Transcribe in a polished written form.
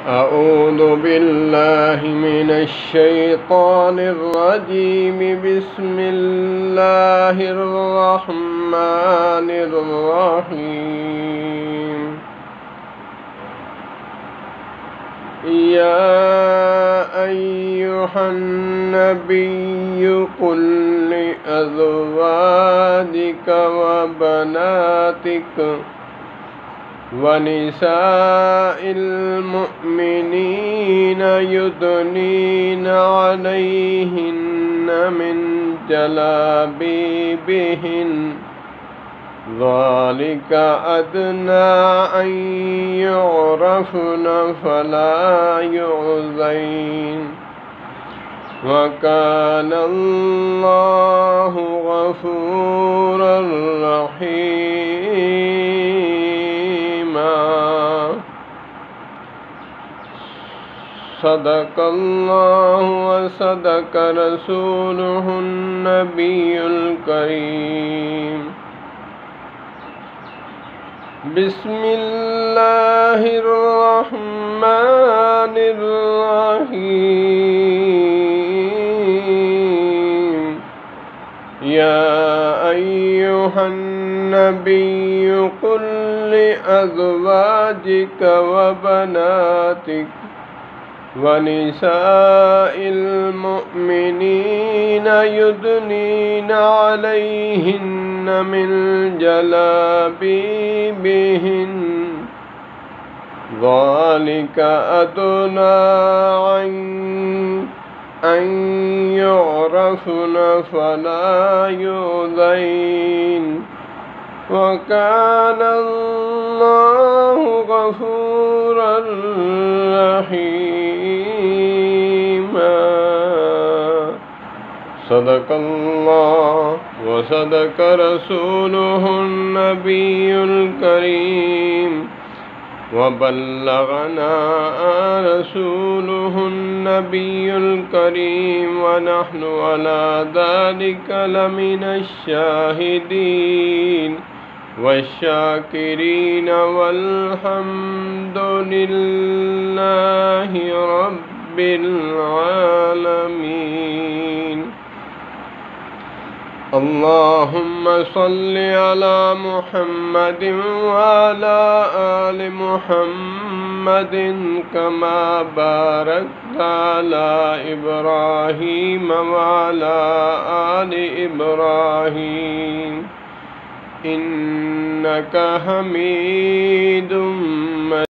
أعوذ بالله من الشيطان الرجيم. بسم الله الرحمن الرحيم. يا أيها النبي قل لأزواجك وبناتك ونساء المؤمنين يدنين عليهن من جلابيبهن ذلك أدنى أن يعرفن فلا يؤذين وكان الله غفورا رحيما. صدق الله وصدق رسوله النبي الكريم. بسم الله الرحمن الرحيم. يا أيها النبي قل لأزواجك وبناتك ونساء المؤمنين يدنين عليهن من جلابيبهن ذلك أدنى أن يعرفن فلا يؤذين وكان الله غفورا رحيما. صدق الله وصدق رسوله النبي الكريم وبلغنا رسوله النبي الكريم ونحن على ذلك لمن الشاهدين والشاكرين والحمد لله رب العالمين. اللهم صل على محمد وعلى آل محمد كما باركت على إبراهيم وعلى آل إبراهيم إنك حميد مجيد.